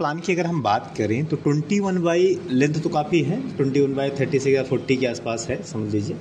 Plan की अगर हम बात करें तो 21 बाई लेंथ तो काफ़ी है, 21 बाई 36 या 40 के आसपास है समझ लीजिए।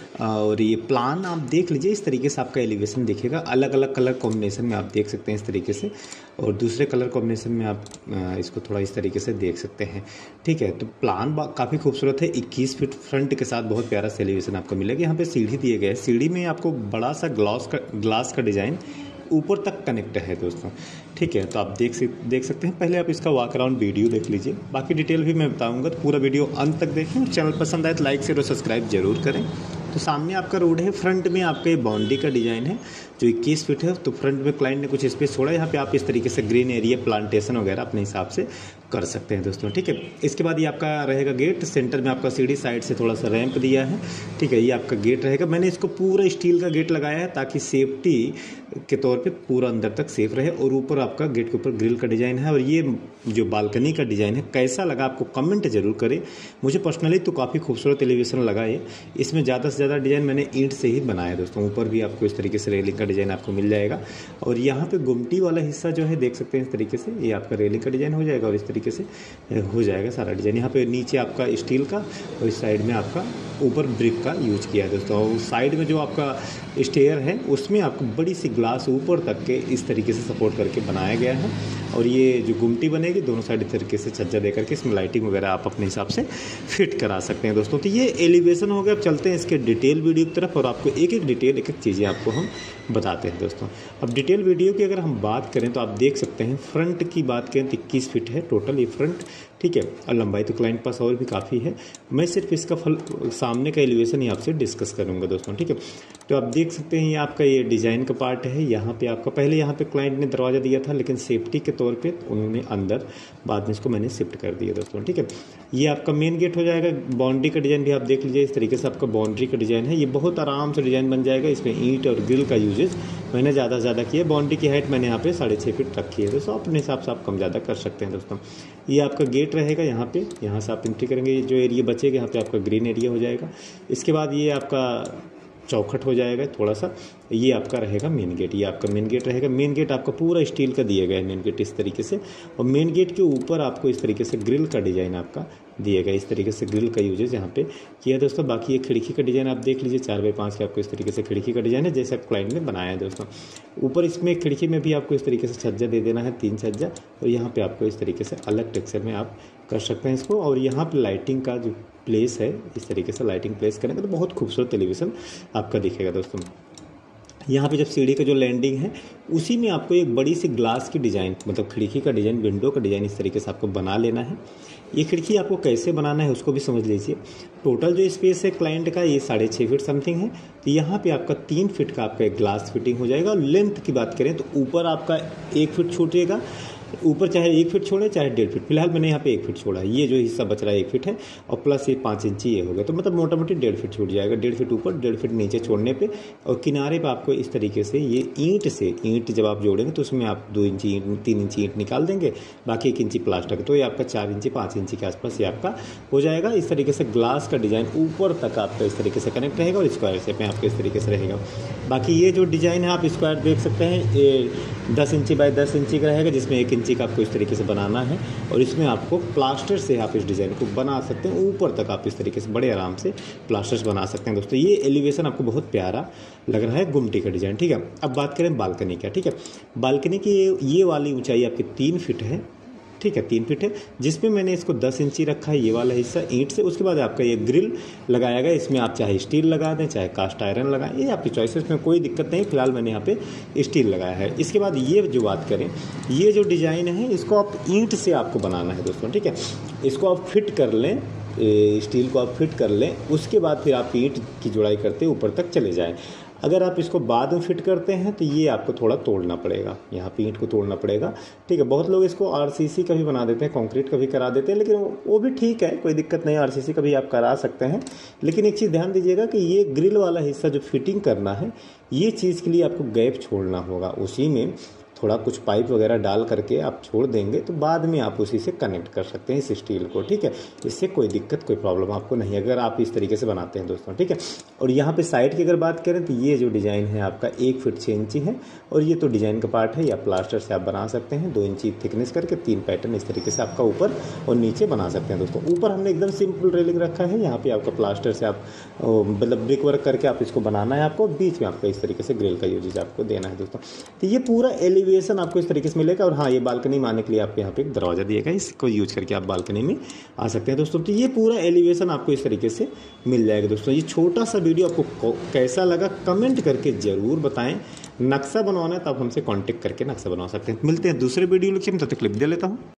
और ये प्लान आप देख लीजिए, इस तरीके से आपका एलिवेशन दिखेगा। अलग अलग कलर कॉम्बिनेशन में आप देख सकते हैं इस तरीके से, और दूसरे कलर कॉम्बिनेशन में आप इसको थोड़ा इस तरीके से देख सकते हैं। ठीक है, तो प्लान काफ़ी खूबसूरत है। 21 फीट फ्रंट के साथ बहुत प्यारा सा एलिवेशन आपको मिलेगा। यहाँ पे सीढ़ी दिए गए हैं, सीढ़ी में आपको बड़ा सा ग्लास का डिज़ाइन ऊपर तक कनेक्ट है दोस्तों। ठीक है, तो आप देख सकते हैं। पहले आप इसका वॉक अराउंड वीडियो देख लीजिए, बाकी डिटेल भी मैं बताऊंगा, तो पूरा वीडियो अंत तक देखें। और चैनल पसंद आए तो लाइक शेयर और सब्सक्राइब जरूर करें। तो सामने आपका रोड है, फ्रंट में आपका ये बाउंड्री का डिज़ाइन है जो 21 फीट है। तो फ्रंट में क्लाइंट ने कुछ स्पेस छोड़ा, यहाँ पे आप इस तरीके से ग्रीन एरिया प्लांटेशन वगैरह अपने हिसाब से कर सकते हैं दोस्तों। ठीक है, इसके बाद ये आपका रहेगा गेट, सेंटर में आपका सीढ़ी, साइड से थोड़ा सा रैंप दिया है। ठीक है, ये आपका गेट रहेगा। मैंने इसको पूरा स्टील का गेट लगाया है ताकि सेफ्टी के तौर पे पूरा अंदर तक सेफ रहे। और ऊपर आपका गेट के ऊपर ग्रिल का डिज़ाइन है। और ये जो बालकनी का डिज़ाइन है कैसा लगा आपको कमेंट जरूर करें। मुझे पर्सनली तो काफ़ी खूबसूरत एलिवेशन लगा है। इसमें ज़्यादा से ज़्यादा डिज़ाइन मैंने ईंट से ही बनाया है दोस्तों। ऊपर भी आपको इस तरीके से रेलिंग का डिज़ाइन आपको मिल जाएगा। और यहाँ पे गुमटी वाला हिस्सा जो है देख सकते हैं इस तरीके से, ये आपका रेलिंग का डिज़ाइन हो जाएगा और इस तरीके से हो जाएगा सारा डिज़ाइन। यहाँ पे नीचे आपका स्टील का और इस साइड में आपका ऊपर ब्रिक का यूज किया है दोस्तों। और साइड में जो आपका स्टेयर है उसमें आपको बड़ी सी ग्लास ऊपर तक के इस तरीके से सपोर्ट करके बनाया गया है। और ये जो गुमटी बनेगी दोनों साइड इस तरीके से छज्जा दे करके इसमें लाइटिंग वगैरह आप अपने हिसाब से फिट करा सकते हैं दोस्तों। तो ये एलिवेशन हो गया। अब चलते हैं इसके डिटेल वीडियो की तरफ और आपको एक एक डिटेल एक एक चीज़ें आपको हम बताते हैं दोस्तों। अब डिटेल वीडियो की अगर हम बात करें तो आप देख सकते हैं फ्रंट की बात करें तो 21 फीट है टोटल ये फ्रंट। ठीक है, और लंबाई तो क्लाइंट पास और भी काफ़ी है। मैं सिर्फ इसका सामने का एलिवेशन ही आपसे डिस्कस करूंगा दोस्तों। ठीक है, तो आप देख सकते हैं ये आपका ये डिज़ाइन का पार्ट है। यहाँ पे आपका पहले यहाँ पे क्लाइंट ने दरवाज़ा दिया था, लेकिन सेफ्टी के तौर पे उन्होंने अंदर बाद में इसको मैंने शिफ्ट कर दिया दोस्तों। ठीक है, ये आपका मेन गेट हो जाएगा। बाउंड्री का डिज़ाइन भी आप देख लीजिए, इस तरीके से आपका बाउंड्री का डिज़ाइन है। ये बहुत आराम से डिज़ाइन बन जाएगा। इसमें ईंट और ग्रिल का यूजेज मैंने ज़्यादा से ज़्यादा किया। बाउंड्री की हाइट मैंने यहाँ पे 6.5 फीट रखी है दोस्तों। अपने हिसाब से आप कम ज़्यादा कर सकते हैं दोस्तों। ये आपका गेट रहेगा यहाँ पे, यहाँ से आप एंट्री करेंगे। जो एरिया बचेगा यहाँ पे आपका ग्रीन एरिया हो जाएगा। इसके बाद ये आपका चौखट हो जाएगा थोड़ा सा। ये आपका रहेगा मेन गेट, ये आपका मेन गेट रहेगा। मेन गेट आपका पूरा स्टील का दिया गया है, मेन गेट इस तरीके से। और मेन गेट के ऊपर आपको इस तरीके से ग्रिल का डिज़ाइन आपका दिया गया। इस तरीके से ग्रिल का यूजेज यहाँ पे किया दोस्तों। बाकी ये खिड़की का डिज़ाइन आप देख लीजिए, 4x5 के आपको इस तरीके से खिड़की का डिज़ाइन है जैसा क्लाइंट ने बनाया है दोस्तों। ऊपर इसमें खिड़की में भी आपको इस तरीके से छज्जा दे देना है, 3 छज्जा। और यहाँ पे आपको इस तरीके से अलग टेक्सचर में आप कर सकते हैं इसको। और यहाँ पे लाइटिंग का जो प्लेस है, इस तरीके से लाइटिंग प्लेस करेंगे तो बहुत खूबसूरत एलिवेशन आपका दिखेगा दोस्तों। यहाँ पे जब सीढ़ी का जो लैंडिंग है उसी में आपको एक बड़ी सी ग्लास की डिज़ाइन, मतलब खिड़की का डिज़ाइन, विंडो का डिज़ाइन इस तरीके से आपको बना लेना है। ये खिड़की आपको कैसे बनाना है उसको भी समझ लीजिए। टोटल जो स्पेस है क्लाइंट का ये 6.5 फीट समथिंग है। तो यहाँ पे आपका 3 फीट का आपका एक ग्लास फिटिंग हो जाएगा। लेंथ की बात करें तो ऊपर आपका 1 फीट छूटेगा, ऊपर चाहे 1 फीट छोड़े चाहे 1.5 फीट। फिलहाल मैंने यहाँ पे 1 फीट छोड़ा है। ये जो हिस्सा बच रहा है 1 फीट है, और प्लस ये 5 इंची ये हो गया। तो मतलब मोटा मोटी 1.5 फीट छूट जाएगा। 1.5 फीट ऊपर 1.5 फीट नीचे छोड़ने पे। और किनारे पे आपको इस तरीके से ये ईंट जब आप जोड़ेंगे तो उसमें आप 2 इंची ईंट 3 इंची ईंट निकाल देंगे, बाकी 1 इंची प्लास्टर। तो ये आपका 4 इंची 5 इंची के आसपास ये आपका हो जाएगा। इस तरीके से ग्लास का डिज़ाइन ऊपर तक आपका इस तरीके से कनेक्ट रहेगा और स्क्वायर शेप में आपको इस तरीके से रहेगा। बाकी ये जो डिज़ाइन है आप स्क्वायर देख सकते हैं, ये 10 इंची बाय 10 इंची का रहेगा, जिसमें 1 इंची का आपको इस तरीके से बनाना है। और इसमें आपको प्लास्टर से आप इस डिज़ाइन को बना सकते हैं। ऊपर तक आप इस तरीके से बड़े आराम से प्लास्टर्स बना सकते हैं दोस्तों। ये एलिवेशन आपको बहुत प्यारा लग रहा है, गुमटी का डिज़ाइन। ठीक है, अब बात करें बालकनी का। ठीक है, बालकनी की ये वाली ऊंचाई आपकी 3 फीट है। ठीक है, 3 फीट है, जिसमें मैंने इसको 10 इंची रखा है, ये वाला हिस्सा ईंट से। उसके बाद आपका ये ग्रिल लगाया गया। इसमें आप चाहे स्टील लगा दें चाहे कास्ट आयरन लगाएं, ये आपकी चॉइस है, इसमें कोई दिक्कत नहीं। फिलहाल मैंने यहाँ पे स्टील लगाया है। इसके बाद ये जो बात करें, ये जो डिज़ाइन है इसको आप ईंट से आपको बनाना है दोस्तों। ठीक है, इसको आप फिट कर लें, स्टील को आप फिट कर लें। उसके बाद फिर आप ईंट की जुड़ाई करते ऊपर तक चले जाएँ। अगर आप इसको बाद में फिट करते हैं तो ये आपको थोड़ा तोड़ना पड़ेगा, यहाँ पे ईंट को तोड़ना पड़ेगा। ठीक है, बहुत लोग इसको आरसीसी का भी बना देते हैं, कंक्रीट का भी करा देते हैं, लेकिन वो भी ठीक है, कोई दिक्कत नहीं, आरसीसी का भी आप करा सकते हैं। लेकिन एक चीज़ ध्यान दीजिएगा कि ये ग्रिल वाला हिस्सा जो फिटिंग करना है, ये चीज़ के लिए आपको गैप छोड़ना होगा। उसी में थोड़ा कुछ पाइप वगैरह डाल करके आप छोड़ देंगे तो बाद में आप उसी से कनेक्ट कर सकते हैं इस स्टील को, ठीक है। इससे कोई दिक्कत कोई प्रॉब्लम आपको नहीं है अगर आप इस तरीके से बनाते हैं दोस्तों, ठीक है। और यहाँ पे साइड की अगर बात करें तो ये जो डिज़ाइन है आपका 1 फीट 6 इंची है और ये तो डिज़ाइन का पार्ट है या प्लास्टर से आप बना सकते हैं। 2 इंची थिकनेस करके 3 पैटर्न इस तरीके से आपका ऊपर और नीचे बना सकते हैं दोस्तों। ऊपर हमने एकदम सिंपल रेलिंग रखा है, यहाँ पे आपका प्लास्टर से आप मतलब ब्रिक वर्क करके आप इसको बनाना है आपको, बीच में आपका इस तरीके से ग्रिल का यूजेज आपको देना है दोस्तों। तो ये पूरा एलिवेशन आपको इस तरीके से मिलेगा। और हाँ, ये बालकनी में आने के लिए आपको यहाँ पे एक दरवाजा दिएगा, इसको यूज करके आप बालकनी में आ सकते हैं दोस्तों। तो ये पूरा एलिवेशन आपको इस तरीके से मिल जाएगा दोस्तों। ये छोटा सा वीडियो आपको कैसा लगा कमेंट करके ज़रूर बताएं। नक्शा बनवाना है तो आप हमसे कांटेक्ट करके नक्शा बनवा सकते हैं। मिलते हैं दूसरे वीडियो लेक्चर में, तब तक क्लिप दे लेता हूँ।